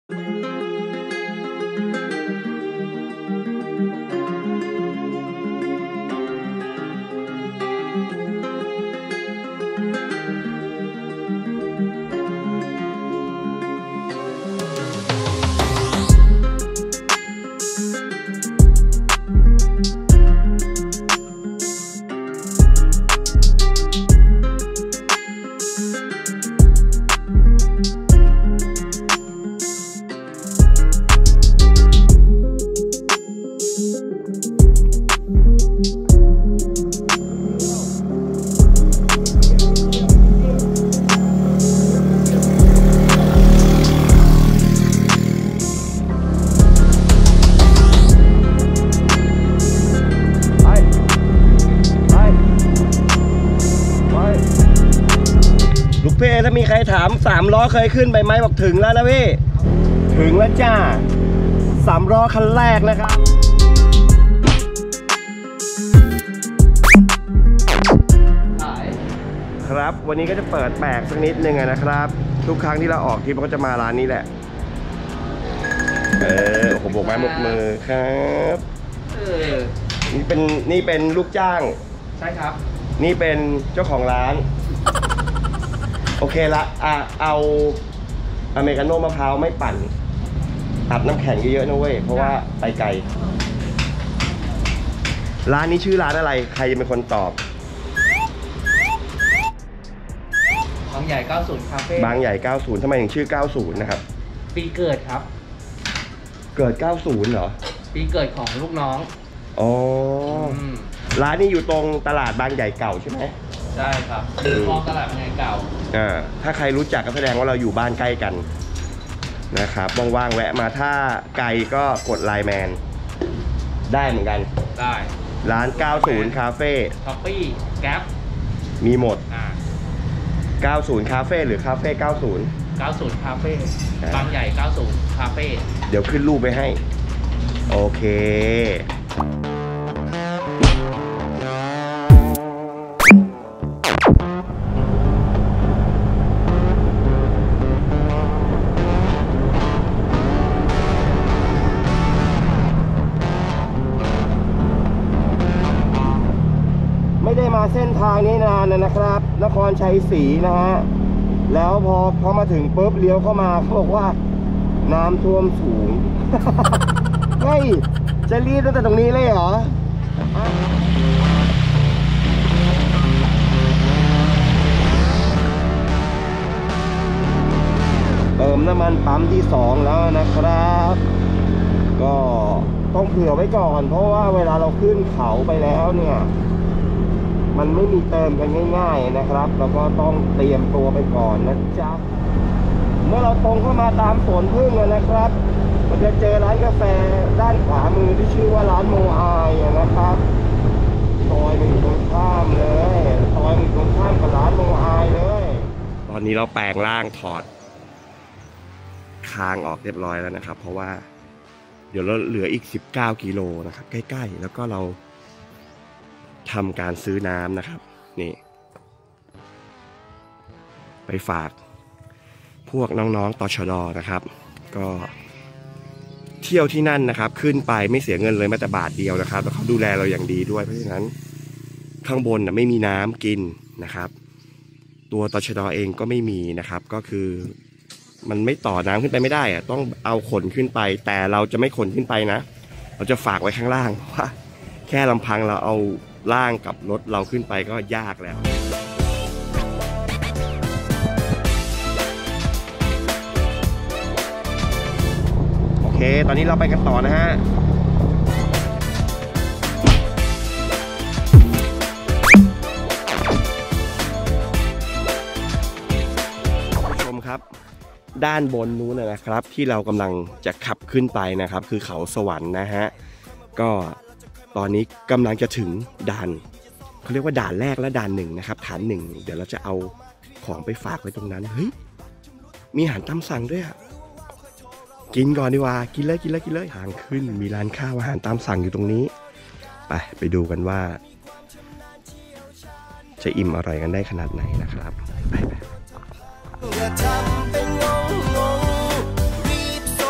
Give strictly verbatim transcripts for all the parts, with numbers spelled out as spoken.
เพ่ถ้ามีใครถามสามล้อเคยขึ้นไปไหมบอกถึงแล้วนะพี่ถึงแล้วจ้าสามล้อคันแรกนะครับครับวันนี้ก็จะเปิดแปลกสักนิดนึงนะครับทุกครั้งที่เราออกทริปเราก็จะมาร้านนี้แหละเออผมบอกไม้หมกมือครับเออนี่เป็นนี่เป็นลูกจ้างใช่ครับนี่เป็นเจ้าของร้านโอเคละอ่ะเอาอเมริกาโน่มะพร้าวไม่ปั่นอัดน้ำแข็งเยอะๆนะเว้ยเพราะว่าไปไกลร้านนี้ชื่อร้านอะไรใครจะเป็นคนตอบบางใหญ่เก้าสิบคาเฟ่บางใหญ่เก้าสิบทำไมถึงชื่อเก้าสิบนะครับปีเกิดครับเกิดเก้าสิบเหรอปีเกิดของลูกน้องอ๋อร้านนี้อยู่ตรงตลาดบางใหญ่เก่าใช่ไหมใช่ครับคือคลองตลาดบางใหญ่เก่าอ่าถ้าใครรู้จักก็แสดงว่าเราอยู่บ้านใกล้กันนะครับว่างๆแวะมาถ้าไกลก็กดไลน์แมนได้เหมือนกันได้ร้านเก้าสิบคาเฟ่ช้อปปี้แก๊ปมีหมดเก้าสิบคาเฟ่หรือคาเฟ่เก้าสิบเก้าสิบคาเฟ่บางใหญ่เก้าสิบคาเฟ่เดี๋ยวขึ้นรูปไปให้โอเคไม่ได้มาเส้นทางนี้นานนะครับนครชัยศรีนะฮะแล้วพอพอมาถึงปุ๊บเลี้ยวเข้ามาเขาบอกว่าน้ำท่วมสูง เฮ้ยจะรีบตั้งแต่ตรงนี้เลยเหรอเติมน้ำมันปั๊มที่สองแล้วนะครับก็ต้องเผื่อไว้ก่อนเพราะว่าเวลาเราขึ้นเขาไปแล้วเนี่ยมันไม่มีเติมกันง่ายๆนะครับเราก็ต้องเตรียมตัวไปก่อนนะจ๊ะเมื่อเราตรงเข้ามาตามสวนพึ่งนะครับมันจะเจอร้านกาแฟด้านขวามือที่ชื่อว่าร้านโมอายนะครับซอยมันอยู่ตรงข้ามเลยซอยมันอยู่ตรงข้ามกับร้านโมอายเลยตอนนี้เราแปลงร่างถอดคางออกเรียบร้อยแล้วนะครับเพราะว่าเดี๋ยวเราเหลืออีกสิบเก้ากิโลนะครับใกล้ๆแล้วก็เราทำการซื้อน้ำนะครับนี่ไปฝากพวกน้องๆตชด.นะครับก็เที่ยวที่นั่นนะครับขึ้นไปไม่เสียเงินเลยแม้แต่บาทเดียวนะครับแล้วเขาดูแลเราอย่างดีด้วยเพราะฉะนั้นข้างบนไม่มีน้ำกินนะครับตัวตชด.เองก็ไม่มีนะครับก็คือมันไม่ต่อน้ำขึ้นไปไม่ได้อะต้องเอาขนขึ้นไปแต่เราจะไม่ขนขึ้นไปนะเราจะฝากไว้ข้างล่างเพราะว่าแค่ลำพังเราเอาล่างกับรถเราขึ้นไปก็ยากแล้วโอเคตอนนี้เราไปกันต่อนะฮะชมครับด้านบนนู้นนะครับที่เรากำลังจะขับขึ้นไปนะครับคือเขาสวรรค์นะฮะก็ตอนนี้กำลังจะถึงด่านเขาเรียกว่าด่านแรกและด่านหนึ่งนะครับฐานหนึ่งเดี๋ยวเราจะเอาของไปฝากไว้ตรงนั้นเฮ้ยมีอาหารตามสั่งด้วยอ่ะกินก่อนดีกว่ากินเลยกินเลยกินเลยทางขึ้นมีร้านข้าวอาหารตามสั่งอยู่ตรงนี้ไปไปดูกันว่าจะอิ่มอร่อยกันได้ขนาดไหนนะครับไปไป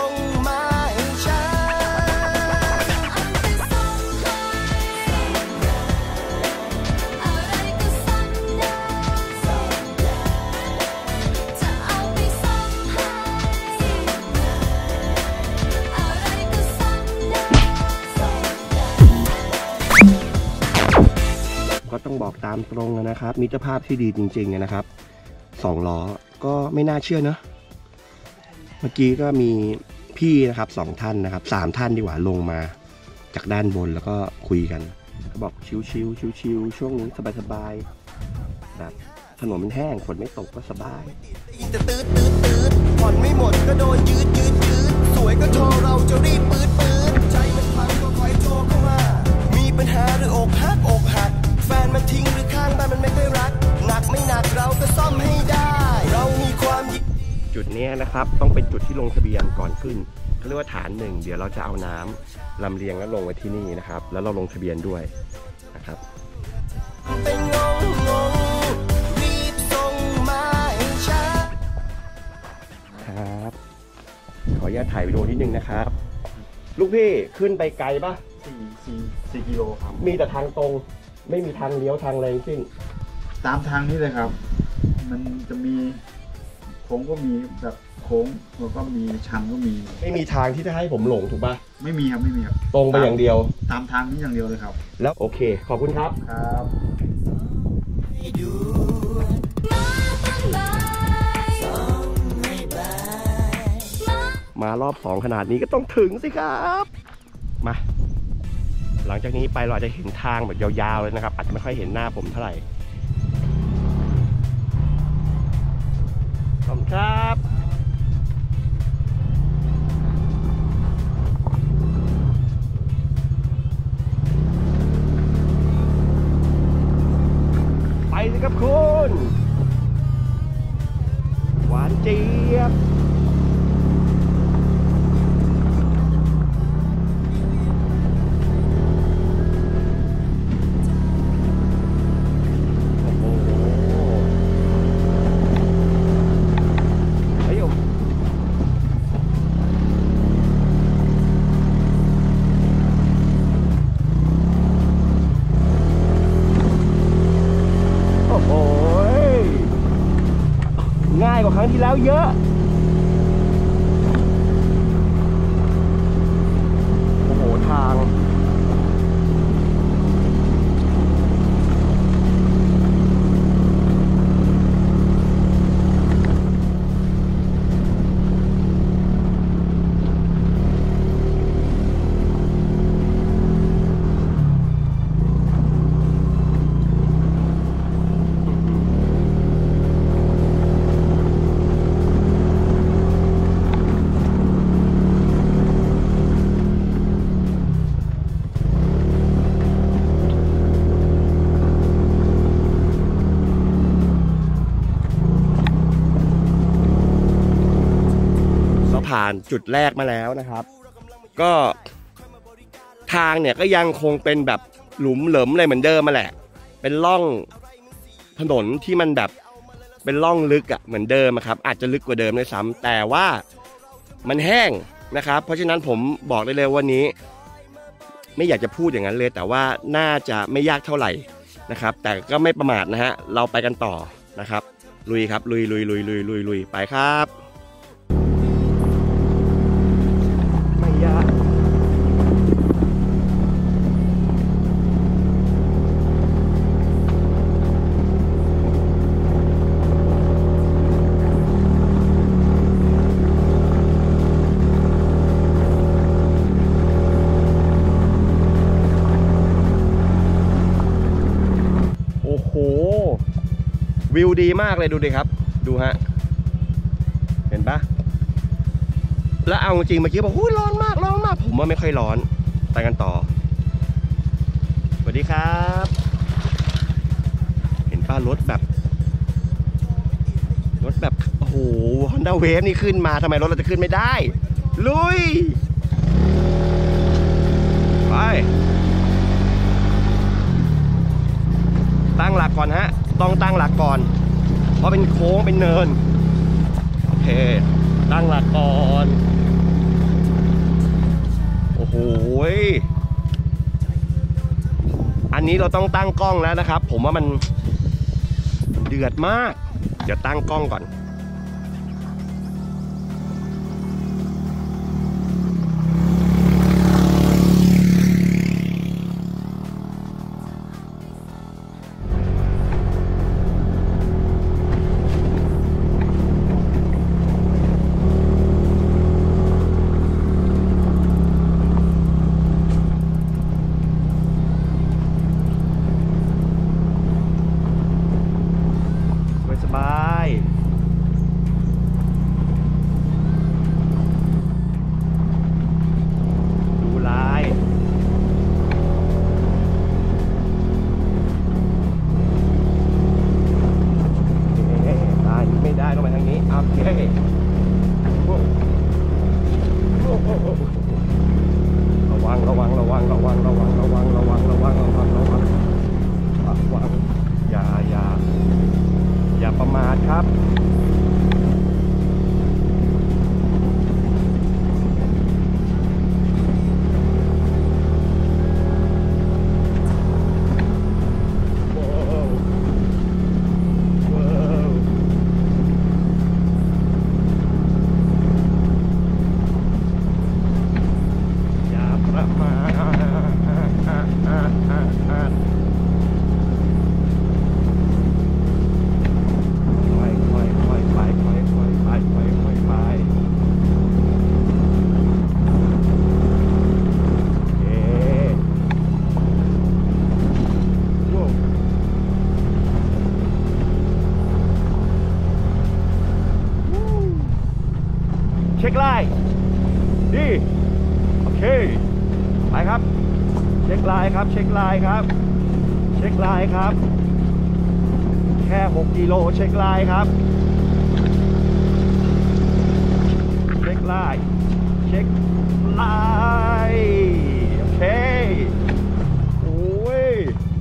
ต้องบอกตามตรงนะครับมิตรภาพที่ดีจริงๆนะครับสองล้อก็ไม่น่าเชื่อเนอะเมื่อกี้ก็มีพี่นะครับสองท่านนะครับสามท่านดีกว่าลงมาจากด้านบนแล้วก็คุยกันเขาบอกชิวๆชิวๆช่วงนี้สบายๆแบบถนนมันแห้งฝนไม่ตกก็สบายจะตืดตืดตืดผ่อนไม่หมดก็โดนยืดยืดยืดสวยก็โทรเราจะรีบปืดปืดใจมันพังก็คอยโทรเข้ามามีปัญหาหรืออกหักอกหักแฟนมันทิ้งหรือข้างบ้านมันไม่ค่อยรักหนักไม่หนักเราก็ซ่อมให้ได้เรามีความจุดนี้นะครับต้องเป็นจุดที่ลงทะเบียนก่อนขึ้นเขาเรียกว่าฐานหนึ่งเดี๋ยวเราจะเอาน้ำลำเลียงแล้วลงไว้ที่นี่นะครับแล้วเราลงทะเบียนด้วยนะครับครับขออนุญาตถ่ายวิดีโอนิดนึงนะครับลูกพี่ขึ้นไปไกลปะสี่สี่สี่กิโลครับมีแต่ทางตรงไม่มีทางเลี้ยวทางอะไรทั้งสิ้นตามทางนี้เลยครับมันจะมีโค้งก็มีแบบโค้งแล้วก็มีชันก็มีไม่มีทางที่จะให้ผมหลงถูกปะไม่มีครับไม่มีครับตรงไปอย่างเดียวตามทางนี้อย่างเดียวเลยครับแล้วโอเคขอบคุณครับครับมารอบสองขนาดนี้ก็ต้องถึงสิครับมาหลังจากนี้ไปเราอาจจะเห็นทางแบบยาวๆเลยนะครับอาจจะไม่ค่อยเห็นหน้าผมเท่าไหร่ขอบคุณครับไปสิครับคุณหวานเจี๊ยบง่ายกว่าครั้งที่แล้วเยอะโอ้โหทางผ่านจุดแรกมาแล้วนะครับก็ทางเนี่ยก็ยังคงเป็นแบบหลุมเหลิมอะไรเหมือนเดิมมาแหละเป็นร่องถนนที่มันแบบเป็นร่องลึกอ่ะเหมือนเดิมครับอาจจะลึกกว่าเดิมด้วยซ้ำแต่ว่ามันแห้งนะครับเพราะฉะนั้นผมบอกได้เลยวันนี้ไม่อยากจะพูดอย่างนั้นเลยแต่ว่าน่าจะไม่ยากเท่าไหร่นะครับแต่ก็ไม่ประมาทนะฮะเราไปกันต่อนะครับลุยครับลุยลุยลุยลุยลุยลุยไปครับวิวดีมากเลยดูดิครับดูฮะเห็นปะแล้วเอาจริงเมื่อกี้บอกร้อนมากร้อนมากผมว่าไม่ค่อยร้อนไปกันต่อสวัสดีครับเห็นป้ารถแบบรถแบบโอ้โห Honda Wave นี่ขึ้นมาทำไมรถเราจะขึ้นไม่ได้ลุยไปตั้งหลักก่อนฮะต้องตั้งหลักก่อนเพราะเป็นโค้งเป็นเนินโอเคตั้งหลักก่อนโอ้โหอันนี้เราต้องตั้งกล้องแล้วนะครับผมว่ามันเดือดมากเดี๋ยวตั้งกล้องก่อนระวังระวังระวังระวังระวังระวังระวังระวังอย่าอย่าอย่าประมาทครับเช็คไลน์ดีโอเคไปครับเช็คไลน์ครับเช็คไลน์ครับเช็คไลน์ครับแค่หกกิโลเช็คไลน์ครับเช็คไลน์เช็คไลน์โอเคโอ้ย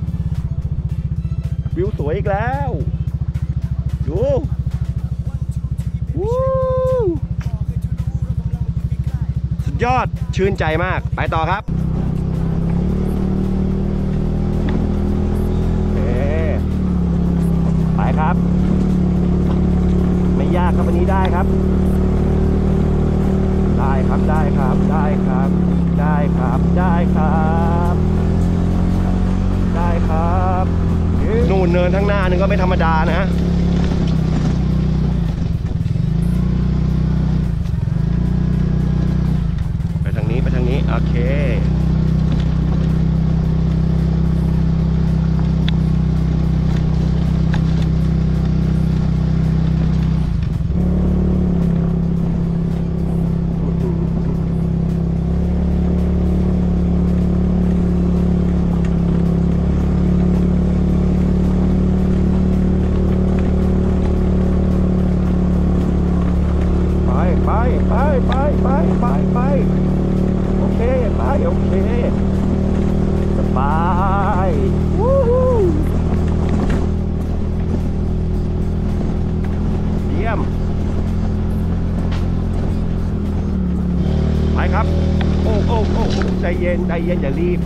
วิวสวยอีกแล้วดูวู้ยอดชื่นใจมากไปต่อครับโอเคไปครับไม่ยากครับวันนี้ได้ครับได้ครับได้ครับได้ครับได้ครับได้ครับได้ครับนู่นเนินทั้งหน้านึงก็ไม่ธรรมดานะไปทางนี้โอเคไปไปไปไปไปไปไปโอเคไปโอเคสบายวู้ฮู้เยี่ยมไปครับโอ้โอ้โอ้ใจเย็นใจเย็นอย่ารีบ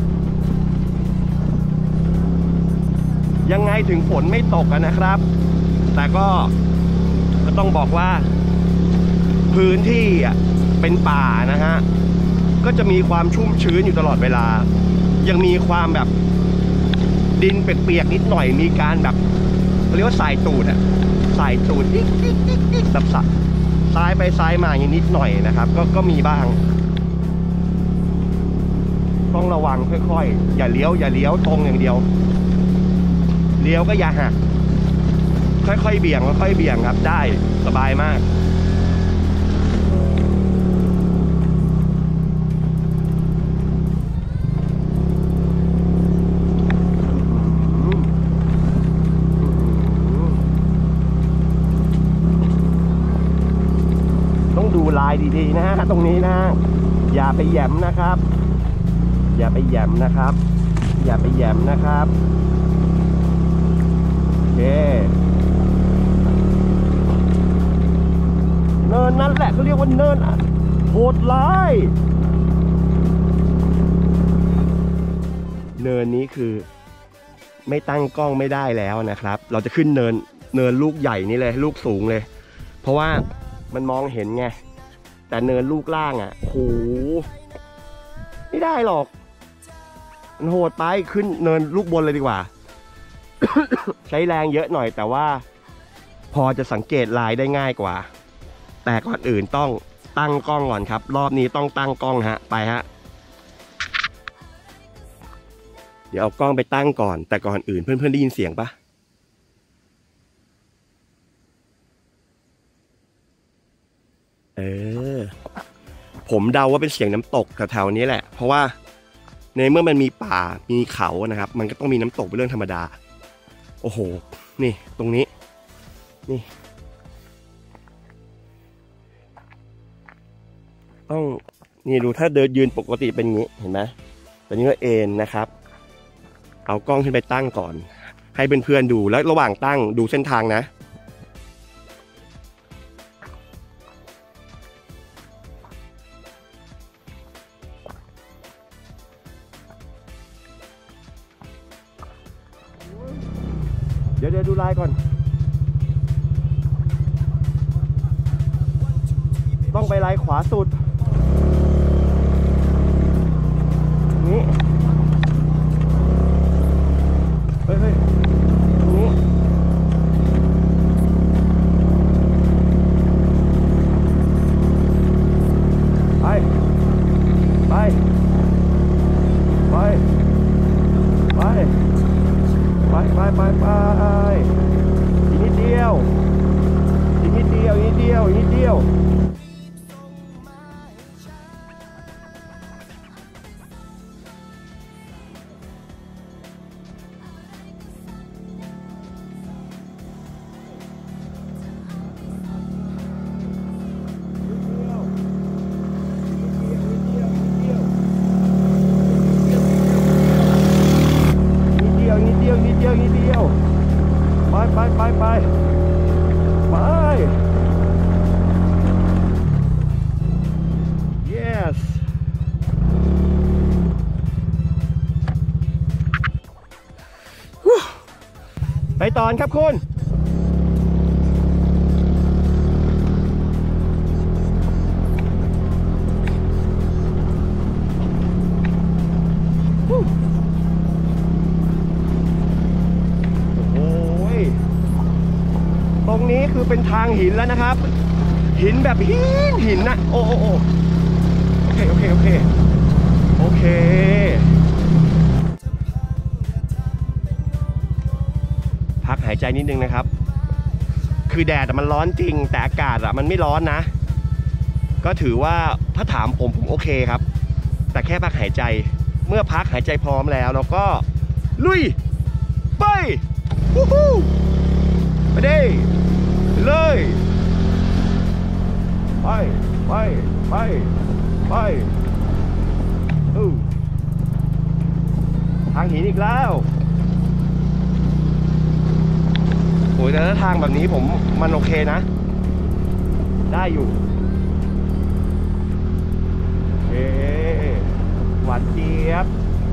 ยังไงถึงฝนไม่ตกกันนะครับแต่ก็ก็ต้องบอกว่าพื้นที่อ่ะเป็นป่านะฮะก็จะมีความชุ่มชื้นอยู่ตลอดเวลายังมีความแบบดินเปียกๆนิดหน่อยมีการแบบเรียกว่าสายตูดอะสายตูดดิ๊กดิ๊กดิ๊กดิ๊กสับสับซ้ายไปซ้ายมาอย่างนิดหน่อยนะครับก็ก็มีบ้างต้องระวังค่อยๆอย่าเลี้ยวอย่าเลี้ยวตรงอย่างเดียวเลี้ยวก็อย่าหักค่อยๆเบี่ยงค่อยๆเบี่ยงครับได้สบายมากดูลายดีๆนะฮะตรงนี้นะอย่าไปแหย่มนะครับอย่าไปแหย่มนะครับอย่าไปแหย่มนะครับโอเคเนินนั่นแหละเขาเรียกว่าเนินโหดร้ายเนินนี้คือไม่ตั้งกล้องไม่ได้แล้วนะครับเราจะขึ้นเนินเนินลูกใหญ่นี่เลยลูกสูงเลยเพราะว่ามันมองเห็นไงแต่เนินลูกล่างอ่ะโหไม่ได้หรอกมันโหดไปขึ้นเนินลูกบนเลยดีกว่า ใช้แรงเยอะหน่อยแต่ว่าพอจะสังเกตลายได้ง่ายกว่าแต่ก่อนอื่นต้องตั้งกล้องก่อนครับรอบนี้ต้องตั้งกล้องฮะไปฮะเดี๋ยวเอากล้องไปตั้งก่อนแต่ก่อนอื่นเพื่อนๆได้ยินเสียงปะเออผมเดาว่าเป็นเสียงน้ำตกแถวๆนี้แหละเพราะว่าในเมื่อมันมีป่ามีเขานะครับมันก็ต้องมีน้ำตกเป็นเรื่องธรรมดาโอ้โหนี่ตรงนี้นี่ต้องนี่ดูถ้าเดินยืนปกติเป็นอย่างนี้เห็นไหมอนนี้เราเอนนะครับเอากล้องขึ้นไปตั้งก่อนให้เพื่อนๆดูแล้วระหว่างตั้งดูเส้นทางนะเดี๋ยวเดี๋ยวดูลายก่อนต้องไปลายขวาสุดนี่เฮ้ยเฮ้ยนี่ไปไปไปไปไปไปไปไปอีกนิดเดียวอีกนิดเดียวอีกนิดเดียวอีกนิดเดียวไปไปไปไปไป yes ไปตอนครับคุณตรงนี้คือเป็นทางหินแล้วนะครับหินแบบหินหินนะโอ้โอ้โอ้โอเคโอเคโอเคโอเคพักหายใจนิดนึงนะครับคือแดดมันร้อนจริงแต่อากาศอะมันไม่ร้อนนะก็ถือว่าถ้าถามผมผมโอเคครับแต่แค่พักหายใจเมื่อพักหายใจพร้อมแล้วเราก็ลุยไปวู้ฮู้ไปดิเลยไปไปไปไปอู้ทางหินอีกแล้วโอ้ยแต่ถ้าทางแบบนี้ผมมันโอเคนะได้อยู่เอ๊หวานเจี๊ยบ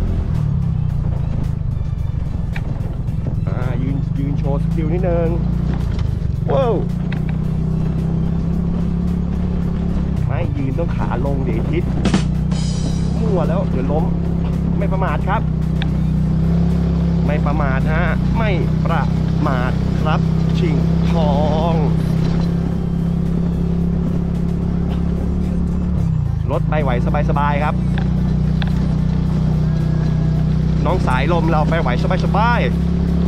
ยืนยืนโชว์สกิลนิดนึงว้าวไม่ยืนต้องขาลงเดี๋ยวทิศมั่วแล้วเดี๋ยวล้มไม่ประมาทครับไม่ประมาทฮะไม่ประมาทครับชิงทองรถไปไหวสบายๆครับน้องสายลมเราไปไหวสบายๆ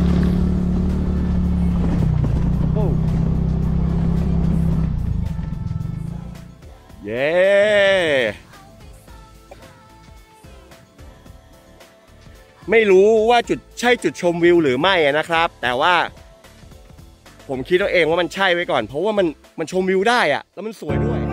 เย้ไม่รู้ว่าจุดใช่จุดชมวิวหรือไม่นะครับแต่ว่าผมคิดเอาเองว่ามันใช่ไว้ก่อนเพราะว่ามันมันชมวิวได้อะแล้วมันสวยด้วย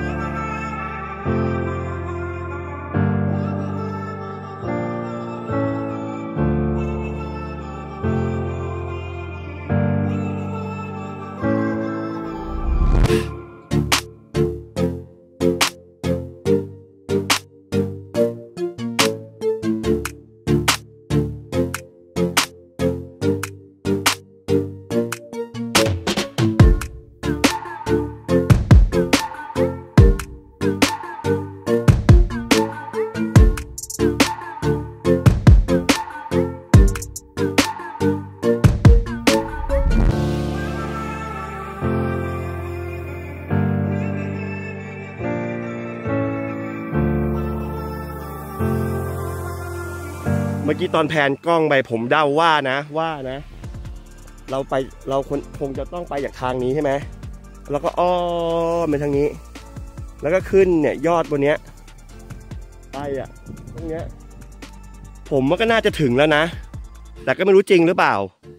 เมื่อกี้ตอนแพนกล้องไปผมเดาว่านะว่านะเราไปเราคงจะต้องไปจากทางนี้ใช่ไหมแล้วก็อ้อมไปทางนี้แล้วก็ขึ้นเนี่ยยอดบนเนี้ยไปอ่ะตรงเนี้ยผมมันก็น่าจะถึงแล้วนะแต่ก็ไม่รู้จริงหรือเปล่า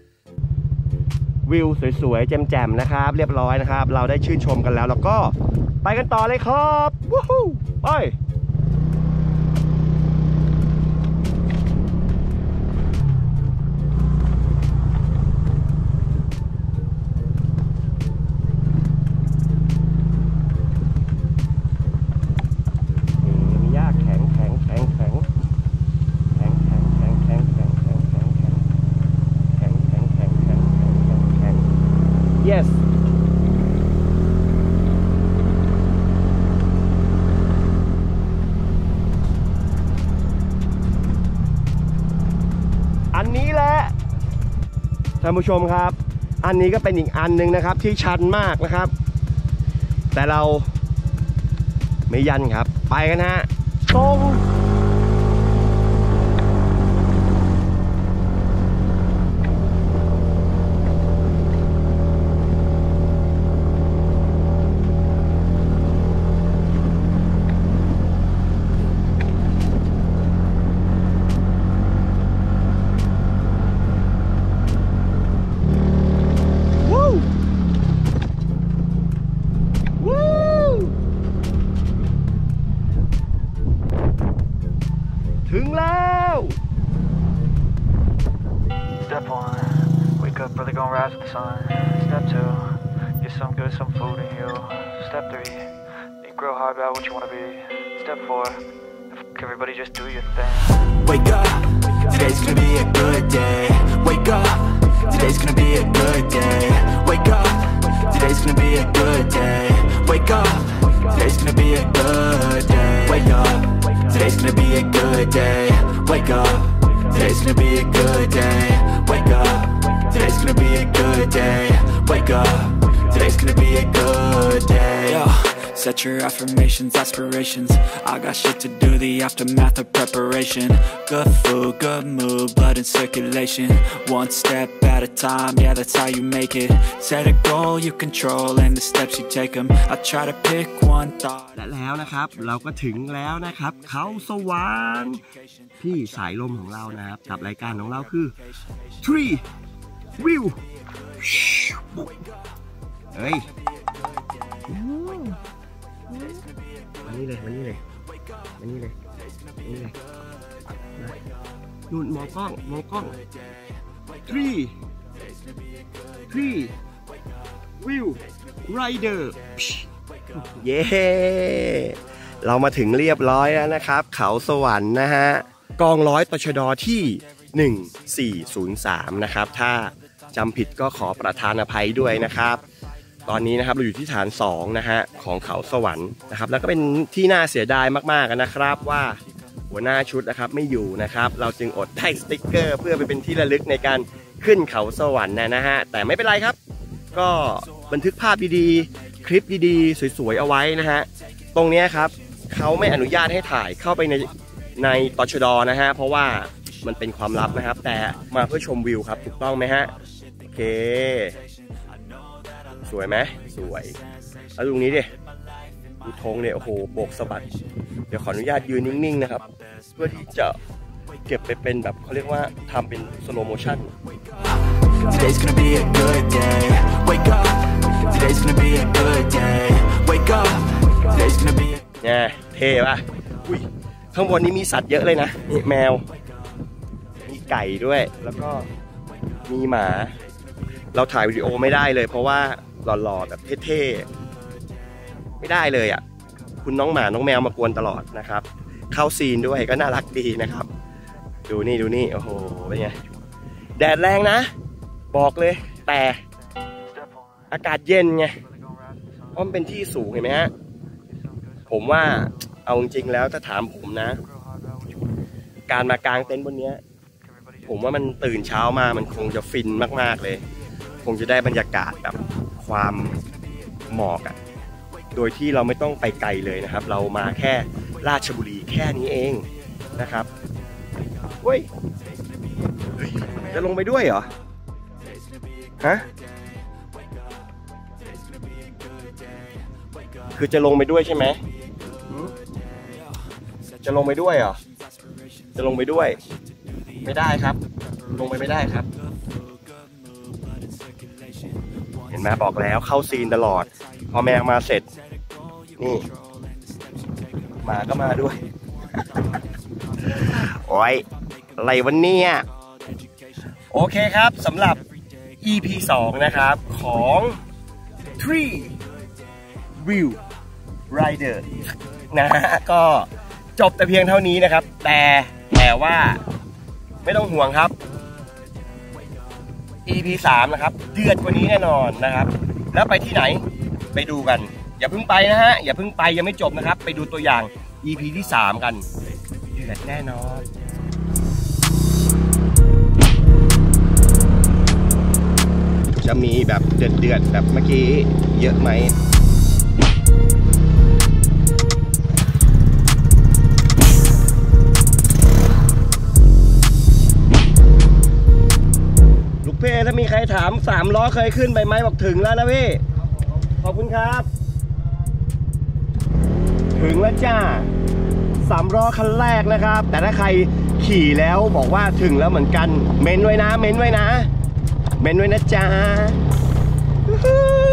วิวสวยๆแจ่มๆนะครับเรียบร้อยนะครับเราได้ชื่นชมกันแล้วแล้วก็ไปกันต่อเลยครับวู้ฮู้ไปท่านผู้ชมครับ อันนี้ก็เป็นอีกอันหนึ่งนะครับที่ชันมากนะครับ แต่เราไม่ยันครับไปกันฮะตรงถึงแล้ว Step one, wake up early, gonna rise with the sun. Step two, get some good, some food in you. Step three, think real hard about what you wanna be. Step four, f- everybody just do your thing. Wake up, today's gonna be a good day. Wake up, today's gonna be a good day. Wake up, today's gonna be a good day. Wake up, today's gonna be a good day. Wake up, today's gonna be a good day. Wake up, today's gonna be a good day. Wake up, today's gonna be a good day. Wake up, today's gonna be a good day. Yo. Set your affirmations, aspirations. I got shit to do, the aftermath of preparation. Good food, good mood, blood in circulation. One step at a time, yeah, that's how you make it. Set a goal you control and the steps you take them. I try to pick one thought. และแล้วนะครับเราก็ถึงแล้วนะครับเขาสว่างที่สายลมของเรานะครับกับรายการของเราคือ Tree View เฮ้ยมานี่เลยมานี่เลยมานี่เลยมานี่เลยนู่นมองกล้องมองกล้อง Tree Tree View Rider เย้เรามาถึงเรียบร้อยแล้วนะครับเขาสวรรค์นะฮะกองร้อยตชดที่หนึ่งสี่ศูนย์สามนะครับถ้าจำผิดก็ขอประทานอภัยด้วยนะครับตอนนี้นะครับเราอยู่ที่ฐานสองนะฮะของเขาสวรรค์นะครับแล้วก็เป็นที่น่าเสียดายมากๆนะครับว่าหัวหน้าชุดนะครับไม่อยู่นะครับเราจึงอดได้สติ๊กเกอร์เพื่อไปเป็นที่ระลึกในการขึ้นเขาสวรรค์นะฮะแต่ไม่เป็นไรครับก็บันทึกภาพดีๆคลิปดีๆสวยๆเอาไว้นะฮะตรงนี้ครับเขาไม่อนุญาตให้ถ่ายเข้าไปในในตชดนะฮะเพราะว่ามันเป็นความลับนะครับแต่มาเพื่อชมวิวครับถูกต้องไหมฮะโอเคสวยไหมสวยแล้วตรงนี้ดิดูธงเนี่ยโอ้โหโบกสะบัดเดี๋ยวขออนุญาตยืนนิ่งๆนะครับเพื่อที่จะเก็บไปเป็นแบบเขาเรียกว่าทำเป็นสโลโมชั่น Today's gonna be a good day. Wake up. Today's gonna be a good day. Wake up. Today's gonna be. เนี่ยเท่ป่ะอุ้ยข้างบนนี้มีสัตว์เยอะเลยนะนี่แมวมีไก่ด้วยแล้วก็มีหมาเราถ่ายวิดีโอไม่ได้เลยเพราะว่าหล่อๆแบบเท่ๆไม่ได้เลยอ่ะคุณน้องหมาน้องแมวมากวนตลอดนะครับเข้าซีนด้วยก็น่ารักดีนะครับดูนี่ดูนี่โอ้โหเป็นไงแดดแรงนะบอกเลยแต่อากาศเย็นไงเพราะมันเป็นที่สูงเห็นไหมฮะผมว่าเอาจริงๆแล้วถ้าถามผมนะการมากางเต็นท์บนนี้ผมว่ามันตื่นเช้ามามันคงจะฟินมากๆเลยคงจะได้บรรยากาศแบบความหมอกอะโดยที่เราไม่ต้องไปไกลเลยนะครับเรามาแค่ราชบุรีแค่นี้เองนะครับเฮ้ยจะลงไปด้วยเหรอฮะคือจะลงไปด้วยใช่ไหมจะลงไปด้วยเหรอจะลงไปด้วยไม่ได้ครับลงไปไม่ได้ครับเห็นไหมบอกแล้วเข้าซีนตลอดพอแมวมาเสร็จนี่มาก็มาด้วยโอ้ยอะไรวันนี้โอเคครับสำหรับ อี พี สองนะครับของ Tree View Rider นะฮะก็จบแต่เพียงเท่านี้นะครับแต่แต่ว่าไม่ต้องห่วงครับ อี พี สามนะครับเดือดกว่านี้แน่นอนนะครับแล้วไปที่ไหนไปดูกันอย่าเพิ่งไปนะฮะอย่าเพิ่งไปยังไม่จบนะครับไปดูตัวอย่าง อี พี ที่สามกันเดือดแน่นอนจะมีแบบเดือดๆแบบเมื่อกี้เยอะไหมลูกเพ่ถ้ามีใครถามสามล้อเคยขึ้นไปไหมบอกถึงแล้วนะพี่ขอบคุณครับถึงแล้วจ้าสามล้อคันแรกนะครับ แต่ถ้าใครขี่แล้วบอกว่าถึงแล้วเหมือนกันเม้นไว้นะเม้นไว้นะเม้นไว้นะจ๊ะ